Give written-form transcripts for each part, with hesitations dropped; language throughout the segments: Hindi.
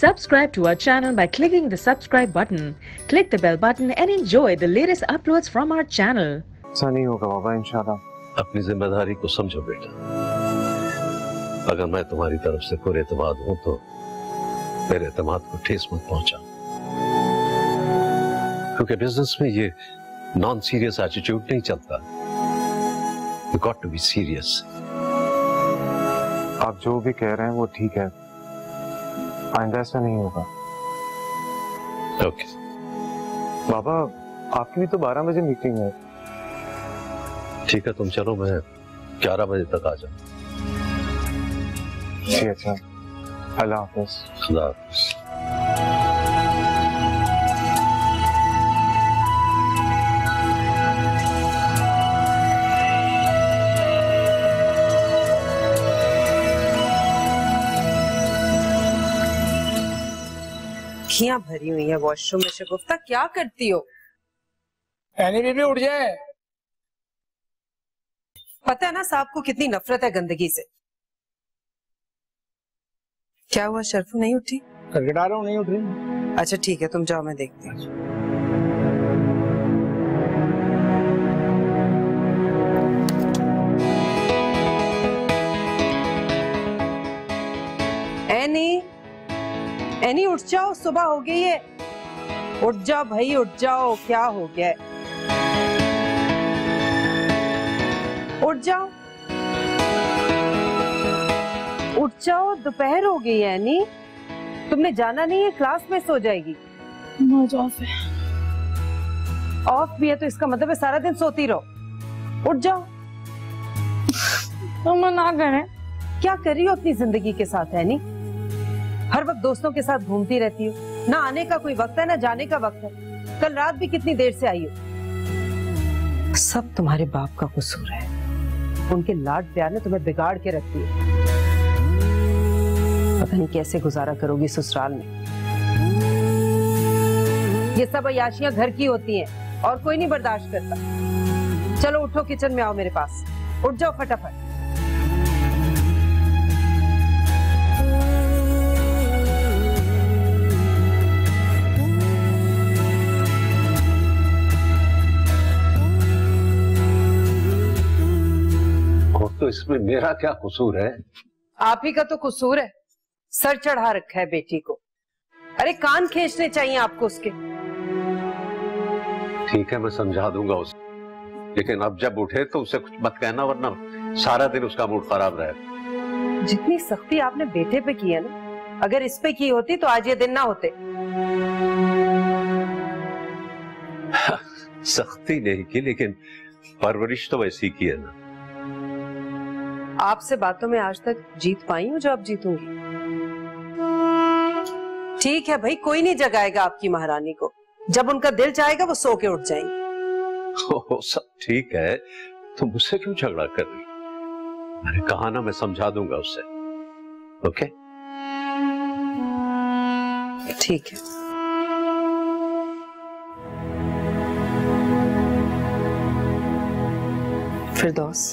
Subscribe to our channel by clicking the subscribe button. Click the bell button and enjoy the latest uploads from our channel. ऐसा नहीं होगा बाबा, इंशाल्लाह। अपनी जिम्मेदारी को समझो बेटा। अगर मैं तुम्हारी तरफ से पुरएतमाद हूं तो मेरे एतमाद को ठेस मत पहुंचा, क्योंकि बिजनेस में ये नॉन सीरियस एटीट्यूड नहीं चलता। You got to be serious. आप जो भी कह रहे हैं वो ठीक है, आइंदा ऐसा नहीं होगा। ओके बाबा, आपकी भी तो 12 बजे मीटिंग है। ठीक है, तुम चलो, मैं 11 बजे तक आ जाऊं। जी अच्छा, अल्लाह हाफ़िज़। खुदा हाफ़िज़। खियां भरी हुई है वॉशरूम में। शगुफ्ता क्या करती हो? एनी बीबी उठ जाए। पता है ना साहब को कितनी नफरत है गंदगी से। क्या हुआ, शर्फू नहीं उठी? गिटा रहा हूँ, नहीं उठ रही। अच्छा ठीक है, तुम जाओ, मैं देखती हूँ। एनी उठ जाओ, सुबह हो गई है। उठ जाओ भाई, उठ जाओ। क्या हो गया है? उठ जाओ, उठ जाओ, दोपहर हो गई है। एनी, तुमने जाना नहीं है? क्लास मिस हो जाएगी। ऑफ है। ऑफ भी है तो इसका मतलब है सारा दिन सोती रहो। उठ जाओ। मम्मा ना करें। क्या कर रही हो अपनी जिंदगी के साथ? एनी, हर वक्त दोस्तों के साथ घूमती रहती हो। ना आने का कोई वक्त है ना जाने का वक्त है। कल रात भी कितनी देर से आई हो। सब तुम्हारे बाप का कसूर है। उनके लाड प्यार ने तुम्हें बिगाड़ के रख दिया। पता नहीं कैसे गुजारा करोगी ससुराल में। ये सब अयाशियां घर की होती हैं और कोई नहीं बर्दाश्त करता। चलो उठो, किचन में आओ मेरे पास। उठ जाओ फटाफट। तो इसमें मेरा क्या कसूर है? आप ही का तो कसूर है। सर चढ़ा रखा है बेटी को। अरे कान खींचने चाहिए आपको उसके। ठीक है, मैं समझा दूंगा उसे, लेकिन अब जब उठे तो उसे कुछ मत कहना, वरना सारा दिन उसका मूड खराब रहेगा। जितनी सख्ती आपने बेटे पे की है ना, अगर इस पे की होती तो आज ये दिन ना होते। सख्ती नहीं की, लेकिन परवरिश तो वैसी की है ना। आपसे बातों में आज तक जीत पाई हूँ जो अब जीतूंगी। ठीक है भाई, कोई नहीं जगाएगा आपकी महारानी को। जब उनका दिल चाहेगा वो सो के उठ जाएंगी। सब ठीक है, तुम मुझसे क्यों झगड़ा कर रही? मैंने कहा ना, मैं समझा दूंगा उससे। ओके ठीक है। फिरदौस,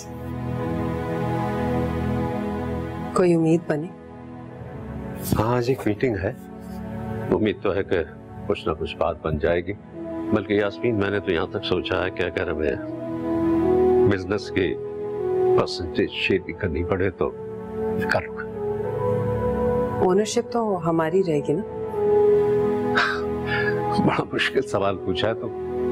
कोई उम्मीद बनी? हाँ, आज एक मीटिंग है। उम्मीद तो है कि कुछ ना कुछ बात बन जाएगी। बल्कि यास्मीन, मैंने तो यहाँ तक सोचा है कि अगर हमें बिजनेस की परसेंटेज शेयर भी करनी पड़े तो कर लूंगा। ओनरशिप तो हमारी रहेगी ना? बड़ा मुश्किल सवाल पूछा है तो।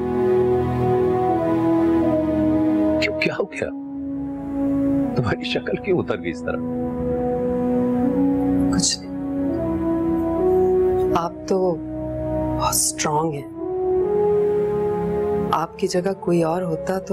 क्यों, क्या हो गया? तुम्हारी शक्ल क्यों उतर गई इस तरह? कुछ नहीं। आप तो बहुत स्ट्रांग हैं। आपकी जगह कोई और होता तो।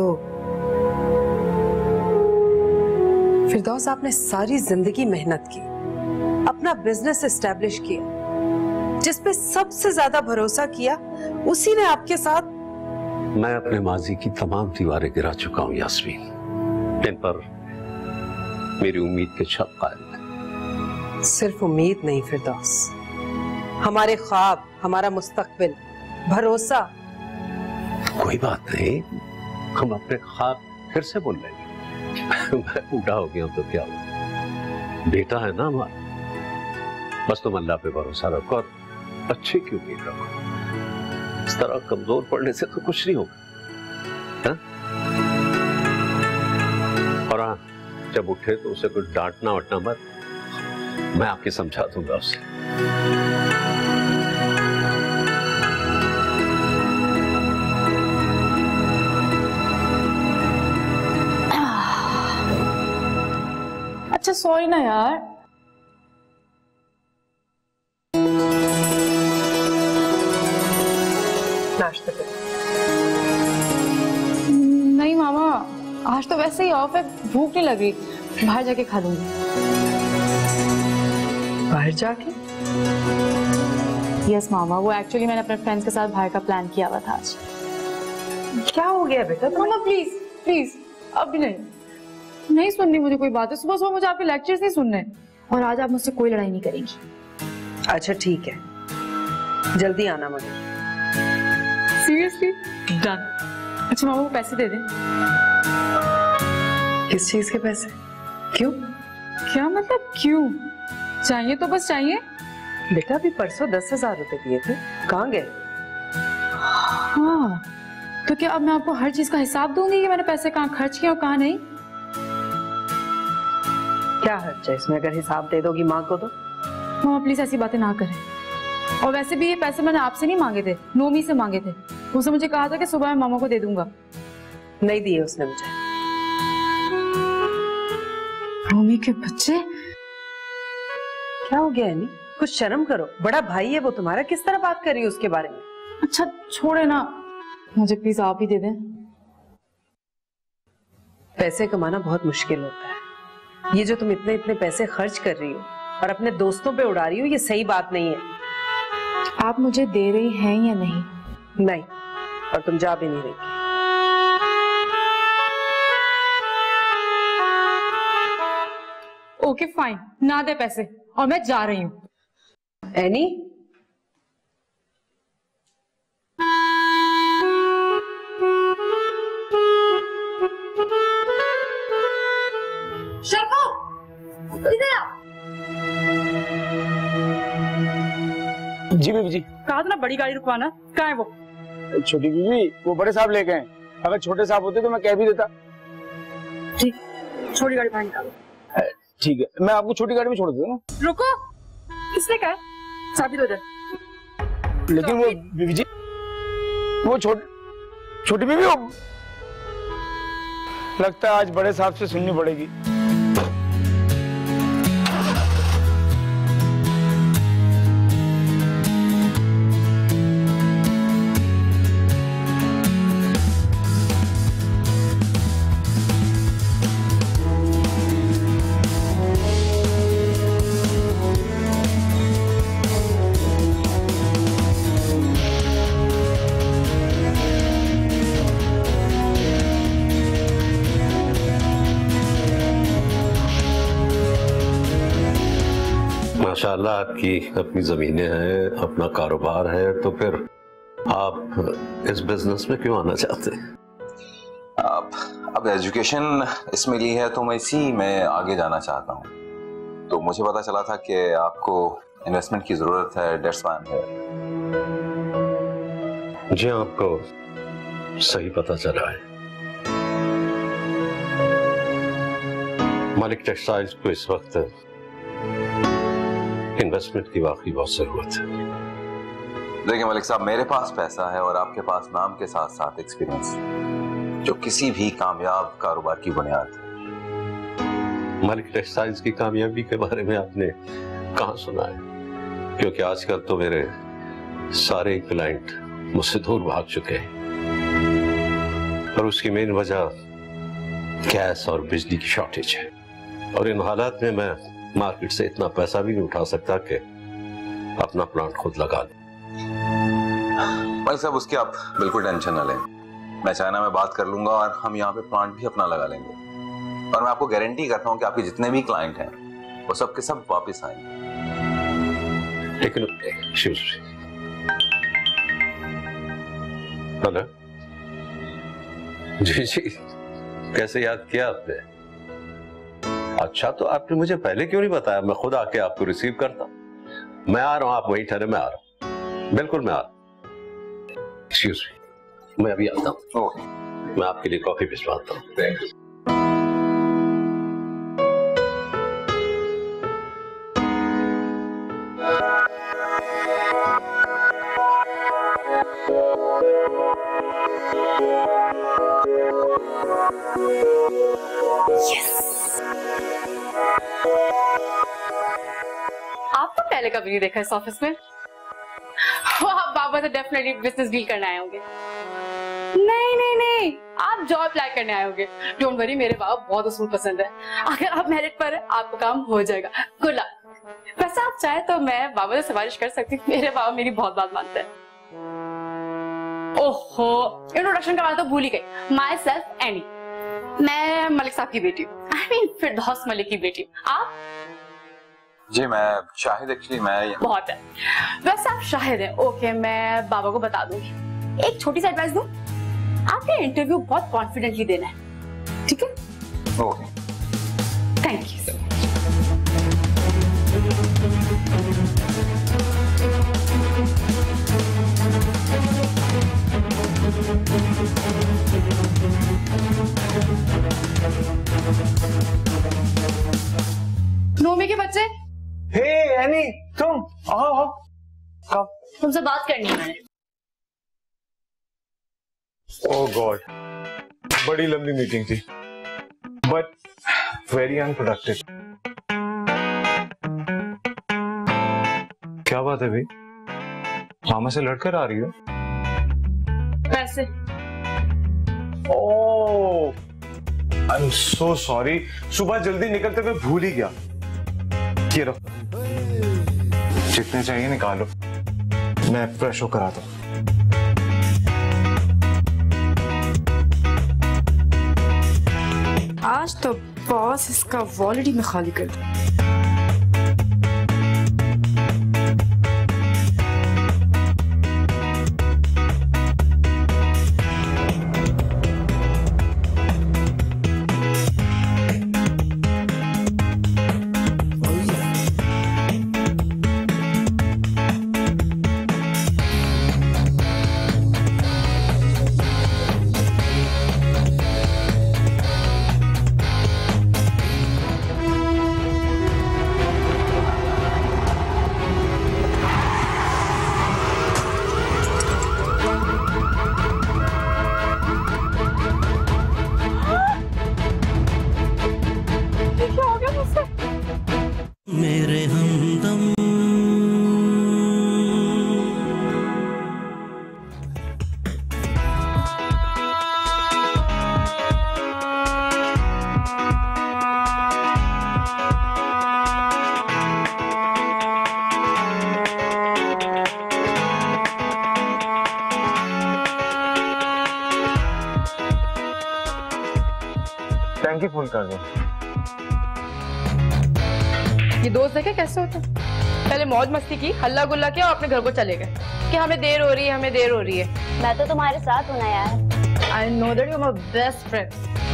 फिरदौस, आपने सारी जिंदगी मेहनत की, अपना बिजनेस एस्टेब्लिश किया, जिस पे सबसे ज्यादा भरोसा किया उसी ने आपके साथ। मैं अपने माजी की तमाम दीवारें गिरा चुका हूं यास्मीन, इन पर मेरी उम्मीद के छत कायम है। सिर्फ उम्मीद नहीं फिरदौस, हमारे ख्वाब, हमारा मुस्तकबिल, भरोसा। कोई बात नहीं, हम अपने ख्वाब फिर से बोल लेंगे। मैं बूढ़ा हो गया हूं तो क्या हुआ, बेटा है ना हमारा। बस तुम अल्लाह पे भरोसा रखो और अच्छे की उम्मीद रखो। इस तरह कमजोर पड़ने से तो कुछ नहीं होगा। और हाँ, जब उठे तो उसे कुछ डांटना वटना मत, मैं आके समझा दूंगा उसे। अच्छा सॉरी ना यार। नाश्ता कर। नहीं मामा, आज तो वैसे ही ऑफ है, भूख नहीं लग रही, बाहर जाके खा लूंगी। बाहर जाके? यस मामा, वो एक्चुअली मैंने अपने फ्रेंड्स के साथ बाहर का प्लान किया हुआ था आज। क्या हो गया बेटा? मामा प्लीज प्लीज, अभी नहीं सुननी मुझे कोई बात है। सुबह सुबह मुझे आपके लेक्चर्स नहीं सुनने, और आज आप मुझसे कोई लड़ाई नहीं करेंगी। अच्छा ठीक है, जल्दी आना मगर। सीरियसली? डन। अच्छा मामा वो पैसे दे दे। किस चीज के पैसे? क्यों? क्या मतलब क्यों? चाहिए तो बस चाहिए। बेटा अभी परसों 10,000 रुपए दिए थे, कहाँ गए? हाँ, तो क्या अब मैं आपको हर चीज का हिसाब दूंगी कि मैंने पैसे कहाँ खर्च किए और कहाँ नहीं? क्या हर्ज है इसमें? अगर हिसाब दे दोगी माँ को तो। मामा प्लीज ऐसी बातें ना करें। और वैसे भी ये पैसे मैंने आपसे नहीं मांगे थे, नोमी से मांगे थे। उसने मुझे कहा था कि सुबह मैं मामा को दे दूंगा। नहीं दिए उसने मुझे। नोमी के बच्चे। क्या हो गया एनी? कुछ शर्म करो, बड़ा भाई है वो तुम्हारा, किस तरह बात कर रही हो उसके बारे में? अच्छा छोड़े ना, मुझे प्लीज आप ही दे दें। पैसे कमाना बहुत मुश्किल होता है। ये जो तुम इतने इतने पैसे खर्च कर रही हो और अपने दोस्तों पे उड़ा रही हो, ये सही बात नहीं है। आप मुझे दे रही हैं या नहीं? नहीं, और तुम जा भी नहीं रही। ओके फाइन, ना दे पैसे और मैं जा रही हूँ। एनी जी बीबी जी। कहा था ना बड़ी गाड़ी रुकवाना, कहाँ है वो? छोटी बीबी, वो बड़े साहब लेके हैं। अगर छोटे साहब होते तो मैं कह भी देता। ठीक, छोटी गाड़ी बाहर निकालो। ठीक है, मैं आपको छोटी गाड़ी में छोड़ देता हूँ। रुको, किसने कहा? चाबी दो दे। लेकिन वो बीबी जी, वो छोटी बीबी, वो लगता है आज बड़े साहब से सुननी पड़ेगी। माशाल्लाह आपकी अपनी जमीनें हैं, अपना कारोबार है, तो फिर आप इस बिजनेस में क्यों आना चाहते हैं? अब एजुकेशन इसमें ली है तो मैं इसी में आगे जाना चाहता हूँ। तो मुझे पता चला था कि आपको इन्वेस्टमेंट की जरूरत है, डेट्स फाइन है। जी आपको सही पता चला है। मालिक टेक्सटाइल्स को इस वक्त इन्वेस्टमेंट की वाकई बहुत जरूरत है। देखिए मलिक साहब, मेरे पास पैसा है और आपके पास नाम के साथ साथ एक्सपीरियंस, जो किसी भी कामयाब कारोबार की बुनियाद है। मालिक टेक्सटाइल्स की कामयाबी के बारे में आपने कहाँ सुना है? क्योंकि आजकल तो मेरे सारे क्लाइंट मुझसे दूर भाग चुके हैं और उसकी मेन वजह गैस और बिजली की शॉर्टेज है। और इन हालात में मैं मार्केट से इतना पैसा भी नहीं उठा सकता कि अपना प्लांट खुद लगा लूं। भाई साहब, उसकी आप बिल्कुल टेंशन न लें। मैं चाइना में बात कर लूंगा और हम यहाँ पे प्लांट भी अपना लगा लेंगे। और मैं आपको गारंटी करता हूँ कि आपके जितने भी क्लाइंट हैं वो सब के सब वापस आएंगे। लेकिन हेलो जी जी, कैसे याद किया आपने? अच्छा, तो आपने मुझे पहले क्यों नहीं बताया? मैं खुद आके आपको रिसीव करता। मैं आ रहा हूँ, आप वहीं ठहरे, मैं आ रहा हूँ, बिल्कुल मैं आ रहा हूँ। एक्सक्यूज मी, मैं अभी आता हूँ। ओके, मैं आपके लिए कॉफी भिजवाता हूँ। Thank you. आपको पहले कभी नहीं देखा इस ऑफिस में? आप बाबा से डेफिनेटली बिजनेस डील करने आए होंगे। नहीं नहीं नहीं, आप जॉब अप्लाई करने आए होंगे। डोंट वरी, मेरे बाबा बहुत उसूल पसंद है। अगर आप मेरिट पर है आपका काम हो जाएगा। Good luck. वैसे आप चाहे तो मैं बाबा से सिफारिश कर सकती हूँ, मेरे बाबा मेरी बहुत बात मानते हैं। ओहो, इंट्रोडक्शन करवाना तो भूल ही गई। माई सेल्फ एनी, मैं मलिक साहब की बेटी हूँ। आई मीन फिरदौस मलिक की बेटी हूँ। आप? जी मैं शाहिद, एक्चुअली मैं। बहुत है, वैसे आप शाहिद हैं। ओके, मैं बाबा को बता दूंगी। एक छोटी सी एडवाइस दूं, आपने इंटरव्यू बहुत कॉन्फिडेंटली देना है, ठीक है? Okay, thank you sir. Nomi के बच्चे, हे एनी, तुम आओ आओ। कब? तुमसे बात करनी है मैंने। ओह गॉड, बड़ी लंबी मीटिंग थी, बट वेरी अनप्रोडक्टिव। क्या बात है भाई, मामा से लड़कर आ रही हो? पैसे? ओह आई एम सो सॉरी, सुबह जल्दी निकलते हुए भूल ही गया। ये रहो, जितने चाहिए निकालो, मैं फ्रेश होकर आता हूँ। आज तो बॉस इसका वॉलेट ही में खाली कर दूं। मेरे हमदम टैंकी फुल कर दो। ये दोस्त देखे कैसे होते हैं? पहले मौज मस्ती की, हल्ला गुल्ला किया और अपने घर को चले गए कि हमें देर हो रही है, हमें देर हो रही है। मैं तो तुम्हारे साथ हूं ना यार। I know that you are my best friend.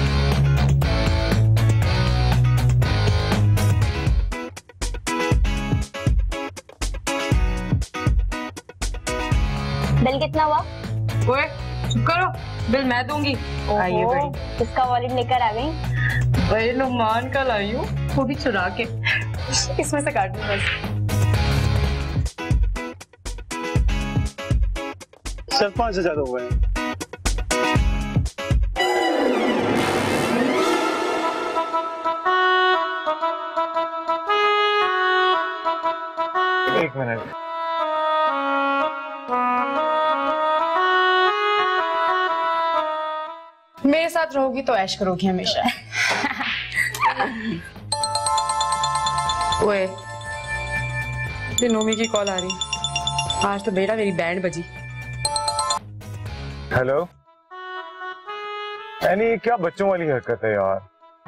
Bill कितना हुआ? ओए चुप करो, बिल मैं दूंगी। आइए बड़ी, किसका वॉलेट लेकर आ गई? बड़े नुमान का लाई हूँ, वो भी चुरा के। इसमें से काट दूं बस। सिर्फ 5 से ज्यादा हुए हैं। एक मिनट, मेरे साथ रहोगी तो ऐश करोगी हमेशा। ओए, ये नोमी की कॉल आ रही। आज तो बेटा मेरी बैंड बजी। हेलो एनी, क्या बच्चों वाली हरकत है यार।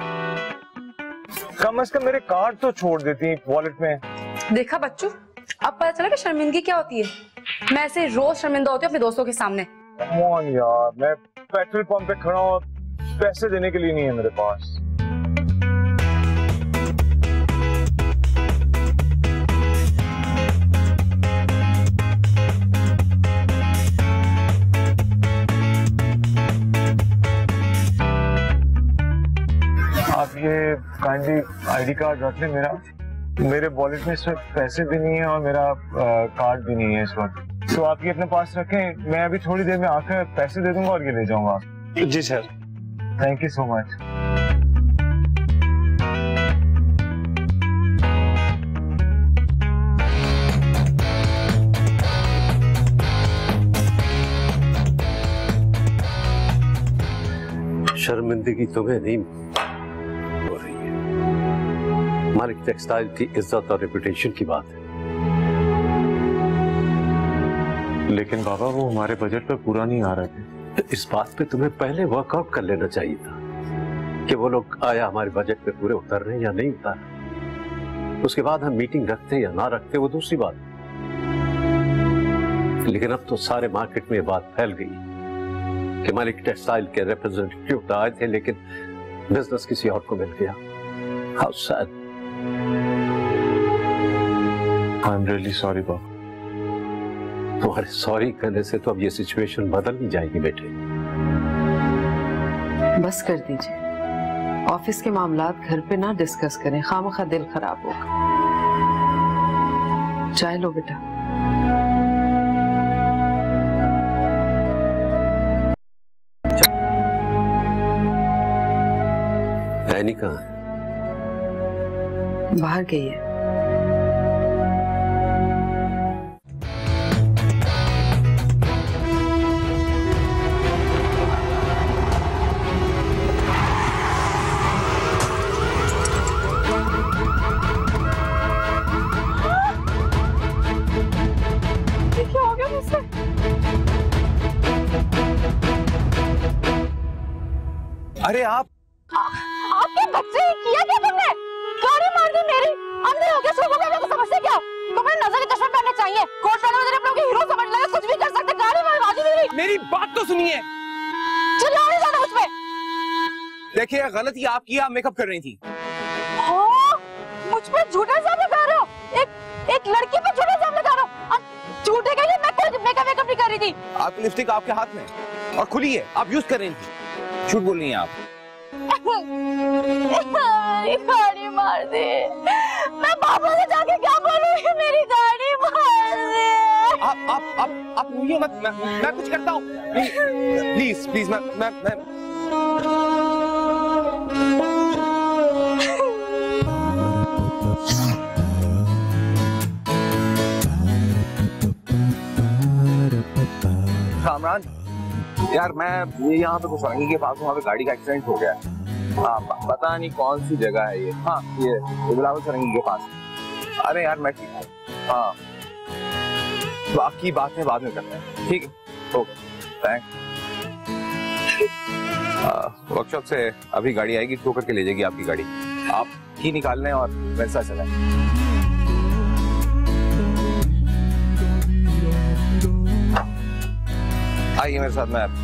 कम से कम मेरे कार्ड तो छोड़ देती वॉलेट में। देखा बच्चों, अब पता चला कि शर्मिंदगी क्या होती है। मैं ऐसे रोज शर्मिंदा होती हूँ अपने दोस्तों के सामने। Come on यार, मैं पेट्रोल पंप पे खड़ा हूँ, पैसे देने के लिए नहीं है मेरे पास। ये काइंडली आईडी कार्ड रख ले मेरा। मेरे वॉलेट में इस वक्त पैसे भी नहीं है और मेरा कार्ड भी नहीं है इस वक्त, तो आप ये अपने पास रखें। मैं अभी थोड़ी देर में आकर पैसे दे दूंगा और ये ले जाऊंगा। जी sir. Thank you so much. शर्मिंदगी तुम्हें नहीं हो रही है, मालिक टेक्सटाइल की इज्जत और रेपुटेशन की बात है। लेकिन बाबा वो हमारे बजट पे पूरा नहीं आ रहे थे। तो इस बात पे तुम्हें पहले वर्कआउट कर लेना चाहिए था कि वो लोग आया हमारे बजट पे पूरे उतर रहे हैं या नहीं उतर रहे। उसके बाद हम मीटिंग रखते या ना रखते वो दूसरी बात, लेकिन अब तो सारे मार्केट में ये बात फैल गई कि मालिक टेक्सटाइल के रिप्रेजेंटेटिव तो आए थे लेकिन बिजनेस किसी और को मिल गया। How sad. I am really sorry बाबा। तुम्हारे सॉरी करने से तो अब ये सिचुएशन बदल नहीं जाएगी बेटे। बस कर दीजिए, ऑफिस के मामलात घर पे ना डिस्कस करें, खामखा दिल खराब होगा। चाय लो बेटा। ऐनी कहाँ है? बाहर गई है। अरे आपके बच्चे किया क्या तुमने? गाड़ी मार दी मेरी, अंधे हो गए, सुबह का लोग समझते क्या? तुम्हें नजर के चश्मे पहनने चाहिए। कोर्ट वाले मुझे अपने हीरो समझ लगे, कुछ भी कर सकते। गाड़ी मारवा दी मेरी। मेरी बात तो सुनिए। चिल्लाओ नहीं ज्यादा मुझ पे। देखिए गलती आपकी, आप मेकअप कर रही थी। मुझ पे झूठा इल्जाम लगा रहे हो? एक लड़की पे झूठा इल्जाम लगा रहे हो? झूठे के लिए मैं कोई मेकअप नहीं कर रही थी। आपकी लिपस्टिक आपके हाथ में और खुली है, आप यूज कर रही थी। झूठ बोल रही हैं आप। गाड़ी मार दी। मैं पापा से जाके क्या बोलूंगी? मेरी गाड़ी मार दी। आप रोइए मत, मैं कुछ करता हूँ। प्लीज प्लीज मैं कामरान यार, मैं ये यहाँ पे कुशवानी के पास, वहाँ पे गाड़ी का एक्सीडेंट हो गया है। हाँ, पता नहीं कौन सी जगह है ये। हाँ, ये बिलावल सरंगी के पास। अरे यार मैं ठीक हूँ। हाँ, बाकी बातें बाद में करते हैं, ठीक है? Okay, thanks. वर्कशॉप से अभी गाड़ी आएगी, टो करके ले जाएगी आपकी गाड़ी। आप की निकाल लें और वैसा चलें। आइए मेरे साथ में आप।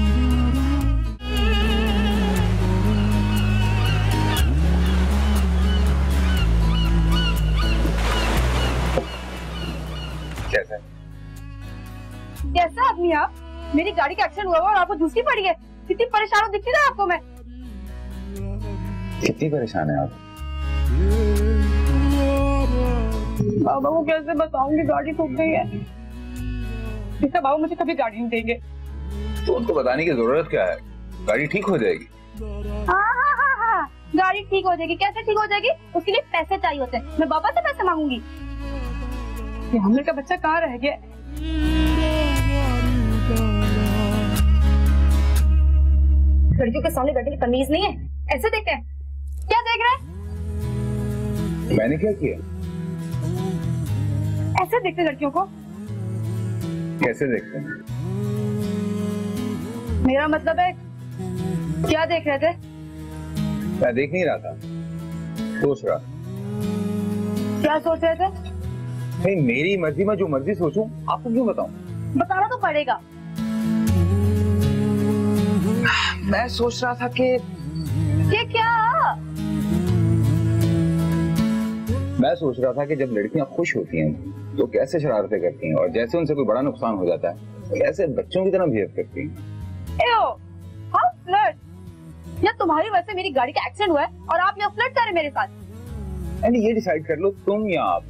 कैसा आदमी आप? मेरी गाड़ी का एक्सीडेंट हुआ और आपको दूसरी पड़ी है। कितनी परेशान दिखती ना आपको मैं। कितनी परेशान है आप? बाबा को कैसे बताऊंगी, गाड़ी ठुक गई है। इसका बाबा मुझे कभी गाड़ी नहीं देंगे। तो उनको बताने की जरूरत क्या है? गाड़ी ठीक हो जाएगी। हाँ, गाड़ी ठीक हो जाएगी। कैसे ठीक हो जाएगी? उसके लिए पैसे चाहिए होते हैं। मैं बाबा से पैसे मांगूंगी। हमने का बच्चा कहाँ रह गया? लड़कियों के सामने बैठने की तमीज नहीं है। ऐसे देखते हैं? क्या देख रहे हैं? मैंने क्या किया? ऐसे देखते लड़कियों को? कैसे देखते हैं? मेरा मतलब है, क्या देख रहे थे? मैं देख नहीं रहा था, सोच रहा। क्या सोच रहे थे? नहीं, मेरी मर्जी में जो मर्जी सोचूं, आपको क्यों बताऊं? बताना तो पड़ेगा। मैं सोच रहा था कि क्या? मैं सोच रहा था कि जब लड़कियां खुश होती हैं तो कैसे शरारतें करती हैं, और जैसे उनसे कोई बड़ा नुकसान हो जाता है कैसे बच्चों की तरह बिहेव करती हैं। या तुम्हारी वजह से मेरी गाड़ी का एक्सीडेंट हुआ है और आप यहाँ फ्लर्ट कर रहे हैं मेरे साथ? ये डिसाइड कर लो तुम या आप।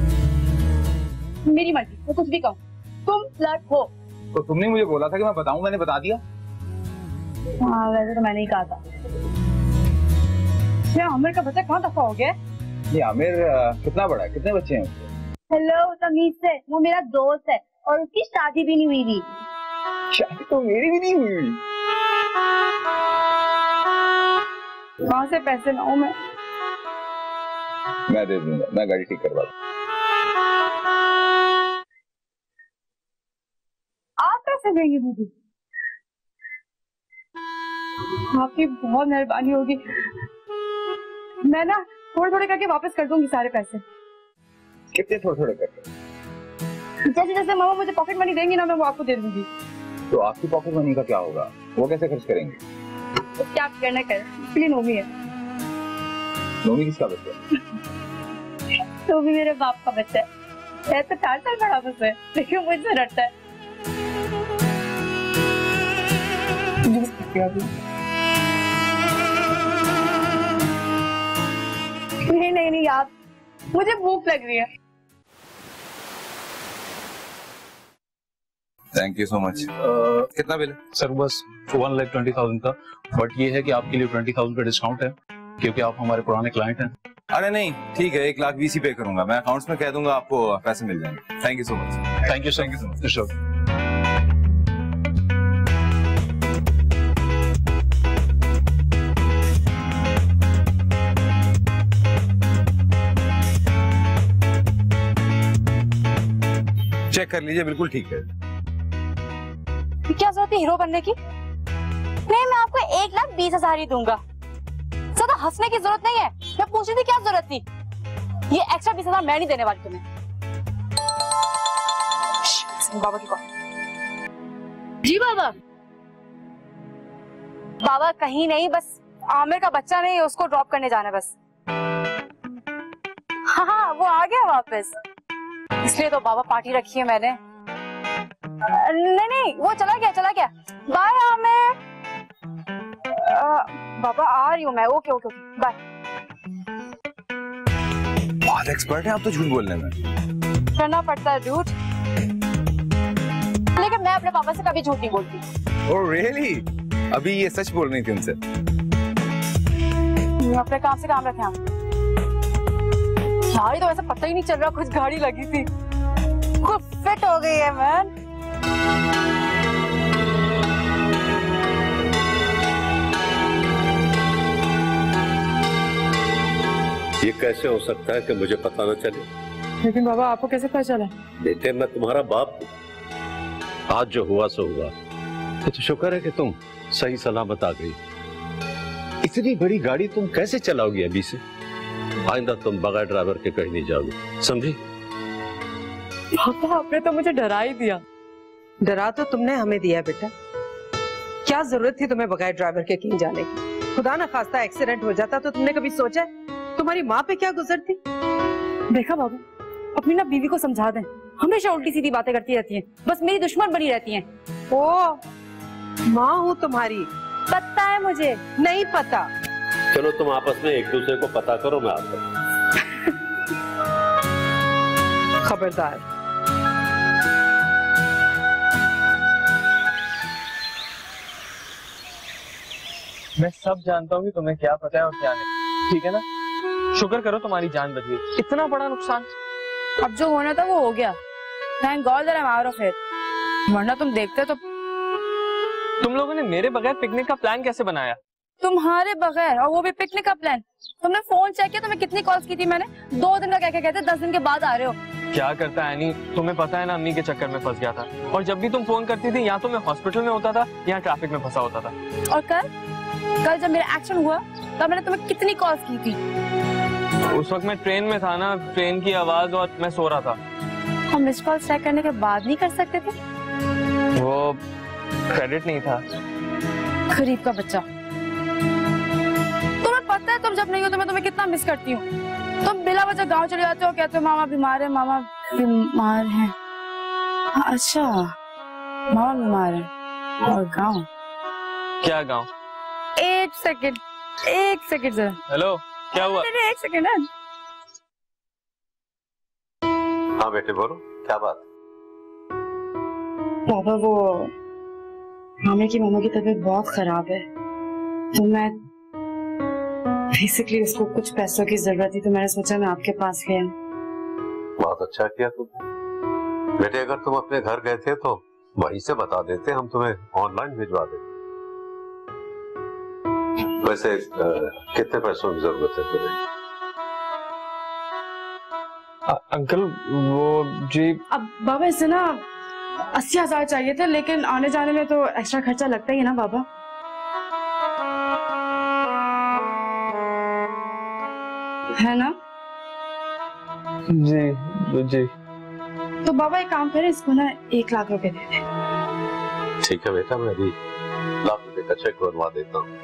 मेरी मर्जी, मैं कुछ भी कहूँ, तुम फ्लर्ट हो। तो तुमने मुझे बोला था कि मैं बताऊं, मैंने बता दिया। हाँ वैसे तो मैंने ही कहा था। क्या आमिर का बच्चा कहाँ दफा हो गया? ये आमिर कितना बड़ा है, कितने बच्चे हैं? हेलो तमीज से, वो मेरा दोस्त है और उसकी शादी भी नहीं हुई थी। शादी तो मेरी भी नहीं हुई। कहाँ से पैसे लाऊं मैं दे दूंगा, मैं गाड़ी ठीक करवा दूंगा। आप पैसे देंगे दीदी? आपकी बहुत मेहरबानी होगी। मैं ना थोड़े थोड़े करके वापस कर दूंगी सारे पैसे। कितने थोड़े थोड़े करके? जैसे जैसे मामा मुझे पॉकेट मनी देंगी ना, मैं वो आपको दे दूंगी। तो आपकी पॉकेट मनी का क्या होगा? वो कैसे खर्च करेंगे? तो क्या करना कर, इसलिए नोमी है। नोमी किसका बच्चा है? तो भी मेरे बाप का बच्चा है। ऐसा 4 साल बड़ा बस है, लेकिन मुझसे डरता है। नहीं आप, मुझे भूख लग रही है। Thank you so much. कितना बिल है? सर बस 1,20,000 का, बट ये है कि आपके लिए 20,000 का डिस्काउंट है क्योंकि आप हमारे पुराने क्लाइंट हैं। अरे नहीं ठीक है, 1,20,000 पे करूंगा मैं, अकाउंट्स में कह दूंगा, आपको पैसे मिल जाएंगे। Thank you so much. Thank you so much. Check कर लीजिए, बिल्कुल ठीक है। क्या जरूरत है हीरो बनने की? नहीं, मैं आपको 1,20,000 ही दूंगा। ज्यादा हंसने की जरूरत नहीं है। मैं पूछ रही थी क्या जरूरत थी? ये एक्स्ट्रा 20,000 मैं नहीं देने वाली तुम्हें। बाबा की कॉल। जी बाबा। बाबा कहीं नहीं, बस आमिर का बच्चा नहीं, उसको ड्रॉप करने जाना है बस। हाँ वो आ गया वापस, इसलिए तो बाबा पार्टी रखी है मैंने। नहीं वो चला गया। बाय आमिर। बाबा आ रही हूँ मैं। Okay bye. बहुत एक्सपर्ट है आप तो झूठ बोलने में। करना पड़ता है झूठ, लेकिन मैं अपने पापा से कभी झूठ नहीं बोलती। Oh really? अभी ये सच बोल रही थी उनसे? अपने काम से काम रखें आप। गाड़ी तो वैसे पता ही नहीं चल रहा, कुछ गाड़ी लगी थी, कुछ फिट हो गई है मैन। ये कैसे हो सकता है कि मुझे पता न चले? लेकिन बाबा आपको कैसे पता चला? बेटे मैं तुम्हारा बाप हूँ। आज जो हुआ सो हुआ, तो शुक्र है कि तुम सही सलामत आ गई। इतनी बड़ी गाड़ी तुम कैसे चलाओगी अभी से? आइंदा तुम बगैर ड्राइवर के कहीं नहीं जाओगे, समझी? पापा आपने तो मुझे डरा ही दिया। डरा तो तुमने हमें दिया बेटा। क्या जरूरत थी तुम्हें बगैर ड्राइवर के कहीं जाने की? खुदा ना खास्ता एक्सीडेंट हो जाता तो तुमने कभी सोचा तुम्हारी माँ पे क्या गुजरती? देखा बाबू, अपनी ना बीवी को समझा दें, हमेशा उल्टी सीधी बातें करती रहती हैं, बस मेरी दुश्मन बनी रहती हैं। ओ माँ हूँ तुम्हारी, पता है मुझे। नहीं पता? चलो तुम आपस में एक दूसरे को पता करो, मैं आता हूँ। खबरदार। मैं सब जानता हूँ कि तुम्हें क्या पता है और क्या नहीं, ठीक है ना? शुक्र करो तुम्हारी जान बच गई, इतना बड़ा नुकसान। अब जो होना था वो हो गया। Thank God that I am out of it, वरना तुम देखते तो। तुम लोगों ने मेरे बगैर पिकनिक का प्लान कैसे बनाया? तुम्हारे बगैर, और वो भी पिकनिक का प्लान? तुमने फोन चेक किया? तुम्हें कितनी कॉल्स की थी मैंने? 2 दिन का क्या कहते 10 दिन के बाद आ रहे हो। क्या करता है नहीं, तुम्हें पता है ना, अम्मी के चक्कर में फंस गया था, और जब भी तुम फोन करती थी या तो मैं हॉस्पिटल में होता था या ट्रैफिक में फंसा होता था। और कल जब मेरा एक्शन हुआ तब मैंने तुम्हें कितनी कॉल्स की थी? उस वक्त मैं ट्रेन में था ना, ट्रेन की आवाज, और मैं सो रहा था। हम मिस कॉल चेक करने के बाद नहीं कर सकते थे? वो क्रेडिट नहीं था। गरीब का बच्चा। तुम्हें पता है तुम जब नहीं हो तो मैं तुम्हें कितना मिस करती हूँ। तुम बिला वजह गांव चले जाते हो, कहते हो मामा बीमार है, मामा बीमार है। अच्छा मामा बीमार है। और गांव? क्या गांव? 8 एक सेकंड जरा। हेलो, क्या हुआ? एक सेकंड। हाँ बेटे बोलो, क्या बात? पापा वो मामे की मामा की तबीयत बहुत खराब है, तो मैं बेसिकली उसको कुछ पैसों की जरूरत थी, तो मैंने सोचा मैं आपके पास गया। बहुत अच्छा किया तुमने बेटे। अगर तुम अपने घर गए थे तो वहीं से बता देते, हम तुम्हें ऑनलाइन भिजवा देते। वैसे कितने पैसों की जरूरत है तुम्हें? अंकल वो जी, अब बाबा इससे ना 80,000 चाहिए थे, लेकिन आने जाने में तो एक्स्ट्रा खर्चा लगता ही है ना बाबा। है ना? जी। तो बाबा एक काम करें, इसको ना 1 लाख रुपए दे दे। ठीक है बेटा, मैं भी ₹1,00,000 का चेक बनवा देता हूँ।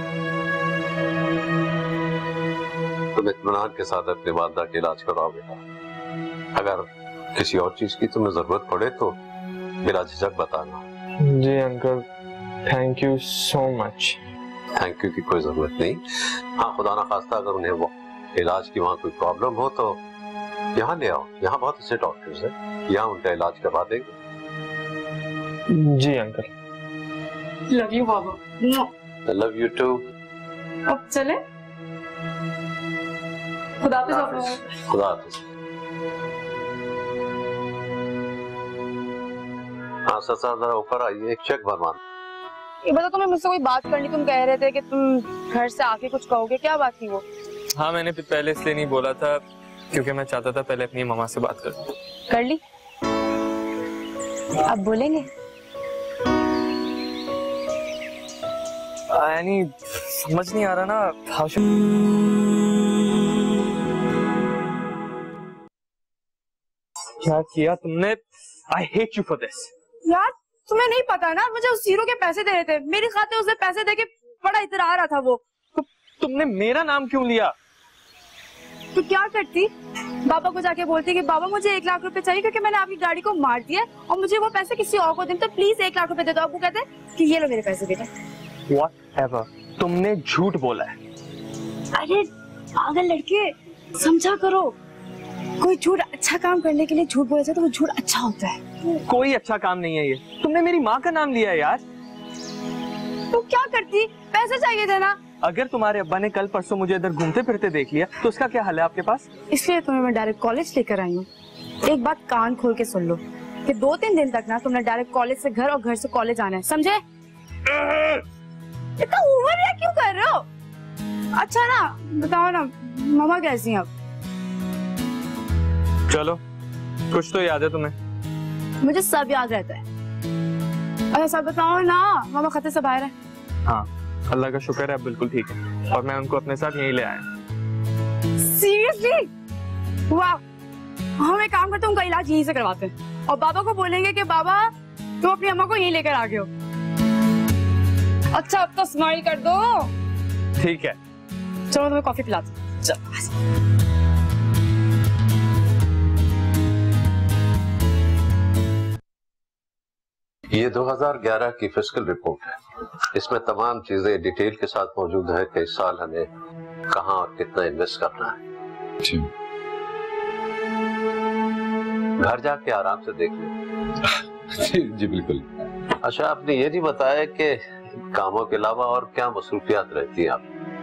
तुम इत्मीनान के साथ अपने वालदा का इलाज कराओ बेटा। अगर किसी और चीज की तुम्हें जरूरत पड़े तो बिला झिझक बताना। जी uncle, thank you so much. Thank you की कोई जरूरत नहीं। हाँ, खुदा ना खास्ता अगर उन्हें वो इलाज की वहाँ कोई प्रॉब्लम हो तो यहाँ ले आओ। यहाँ बहुत अच्छे डॉक्टर्स हैं, यहाँ उनका इलाज करवा देंगे। जी अंकल। लव यू बाबा। Love you too. अब चले? खुदा हाफिज़। खुदा हाफिज़। हाँ सर, जरा ऊपर आइए, एक चेक बनवाना। ये बता, तुम्हें मुझसे कोई बात करनी, तुम कह रहे थे कि तुम घर से आके कुछ कहोगे, क्या बात थी वो? हाँ, मैंने पहले इसलिए नहीं बोला था क्योंकि मैं चाहता था पहले अपनी मामा से बात कर ली। अब बोलेंगे? यानी समझ नहीं आ रहा ना। क्या किया तुमने? I hate you for this। यार तुम्हें नहीं पता ना, मुझे उस हीरो के पैसे दे रहे थे, मेरे खाते उसे पैसे देके बड़ा इतरा रहा था वो। तो तुमने मेरा नाम क्यों लिया? तो क्या करती? बाबा को जाके बोलती कि बाबा मुझे 1 लाख रुपए चाहिए क्योंकि मैंने आपकी गाड़ी को मार दिया और मुझे वो पैसे किसी और को दें, तो प्लीज 1 लाख रुपए दे दो। अब वो कहते कि ये लो मेरे पैसे बेटा। Whatever, तुमने झूठ बोला है। अरे पागल लड़के, समझा करो, कोई झूठ अच्छा काम करने के लिए झूठ बोला जाए तो वो झूठ अच्छा होता है। कोई अच्छा काम नहीं है ये। तुमने मेरी माँ का नाम लिया है यार। तो क्या करती? पैसे चाहिए थे ना। अगर तुम्हारे अब्बा ने कल परसों मुझे इधर घूमते फिरते देख लिया तो उसका क्या हाल है आपके पास? इसलिए तुम्हें मैं डायरेक्ट कॉलेज लेकर आई हूँ। एक बात कान खोल के सुन लो कि 2-3 दिन तक ना तुमने डायरेक्ट कॉलेज से घर और घर से कॉलेज आना है, समझे? इतना ओवर रिएक्ट क्यों कर रहे हो? अच्छा ना बताओ ना, मामा कैसी हैं अब? चलो, कुछ तो याद है तुम्हें? मुझे सब याद रहता है। अरे सब बताओ ना, मामा खतरे से बाहर है। हाँ, अल्लाह का शुक्र है, अब बिल्कुल ठीक है और मैं उनको अपने साथ यहीं ले आया। सीरियसली? वाह, हम एक काम करते हैं, उनका इलाज यहीं से करवाते हैं और बाबा को बोलेंगे कि बाबा तुम अपनी अम्मा को यहीं लेकर आ गए हो। अच्छा अब तो स्माइल कर दो। ठीक है, चलो तुम्हें कॉफी पिलाती हूं। चलो। ये 2011 की फिस्कल रिपोर्ट है। इसमें तमाम चीजें डिटेल के साथ मौजूद है कि इस साल हमें कहां और कितना इन्वेस्ट करना है। घर जाके आराम से देख लो। जी बिल्कुल। अच्छा, आपने ये नहीं बताया कि कामों के अलावा और क्या मसरूफियात रहती है आप?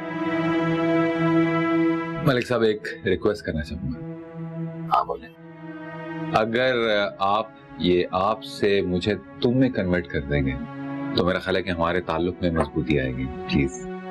मलिक साहब, एक रिक्वेस्ट करना चाहूंगा। हाँ बोले। अगर आप ये आपसे मुझे तुम में कन्वर्ट कर देंगे तो मेरा ख्याल है कि हमारे ताल्लुक में मजबूती आएगी। प्लीज।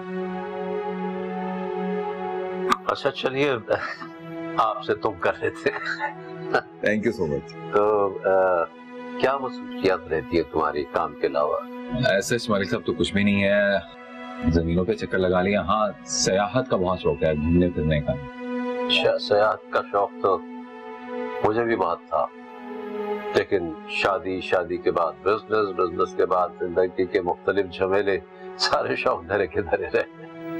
अच्छा चलिए, आपसे तुम कर रहे थे। Thank you so much. तो क्या मसरूफियात रहती है तुम्हारी काम के अलावा? ऐसे मलिक साहब तो कुछ भी नहीं है, जमीनों पे चक्कर लगा लिया। हाँ, सयाहत का बहुत शौक है, घूमने फिरने का। अच्छा, सयाहत का शौक तो मुझे भी बहुत था, लेकिन शादी के बाद बिजनेस के बाद जिंदगी के मुख्तलिफ झमेले, सारे शौक धरे के धरे रहे।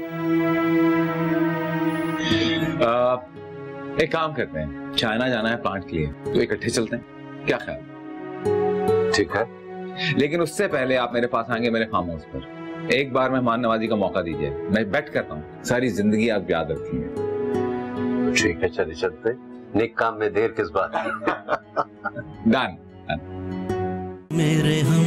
एक काम करते हैं, चाइना जाना है प्लांट के लिए, तो इकट्ठे चलते हैं, क्या ख्याल? ठीक है, लेकिन उससे पहले आप मेरे पास आएंगे मेरे फार्म हाउस पर। एक बार मेहमान नवाजी का मौका दीजिए, मैं बेट करता हूँ सारी जिंदगी आप याद रखेंगे। ठीक है, चलिए चलते। नेक काम में देर किस बात की। डन। मेरे हम